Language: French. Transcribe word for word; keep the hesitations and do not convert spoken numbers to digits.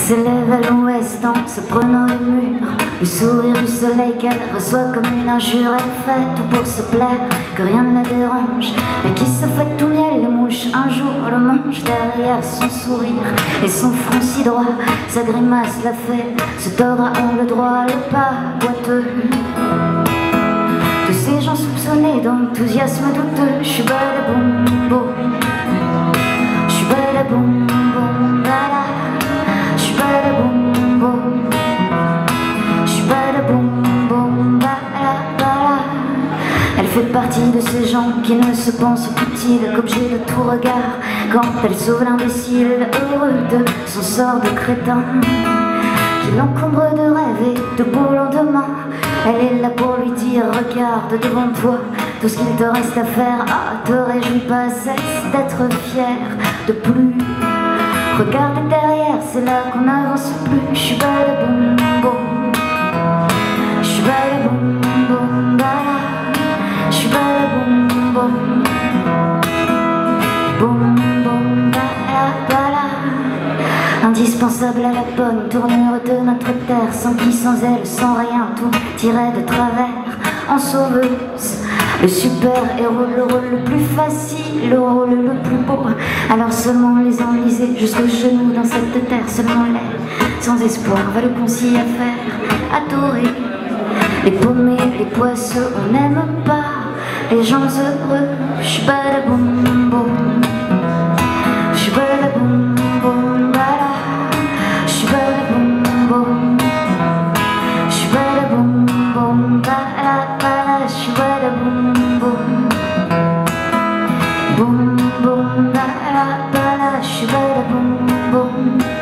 s'élève à l'ouest en se prenant les murs. Le sourire du soleil qu'elle reçoit comme une injure. Elle fait tout pour se plaire, que rien ne la dérange, mais qui se fait tout miel les mouches. Un jour le mange derrière son sourire et son front si droit. Sa grimace la fait se tordre à angle droit. Le pas boiteux de ces gens soupçonnés d'enthousiasme douteux. Je suis badaboum boum, je suis badaboum boum, bada. Je suis badaboum boum, je suis badaboum boum, bada bada. Elle fait partie de ces gens qui ne se pensent utiles qu'objet de tout regard quand elle sauve l'imbécile heureux de son sort de crétin qui l'encombre de rêver de beau lendemain. Elle est là pour lui dire regarde devant toi, tout ce qu'il te reste à faire. Ah, te réjouis pas, cesse d'être fier de plus. Regarde derrière, c'est là qu'on n'avance plus. Je suis badaboum boum, je suis badaboum boum, bada. Je suis badaboum boum, boum boum, bada bada. Indispensable à la bonne tournure de notre terre, sans qui, sans elle, sans rien, tout tirait de travers. En sauveuse, le super-héros, le rôle le plus facile, le rôle le plus beau. Alors seulement les enlisés jusqu'aux genoux dans cette terre, seulement l'air sans espoir va le concilier à faire. Adorer les paumés, les poisseux, on n'aime pas les gens heureux. Je suis badaboum boum, je suis badaboum boum, bada. Je suis badaboum boum, je suis badaboum boum, bada bada. Je suis badaboum boum, boum boum, bada bada. Je suis badaboum boum.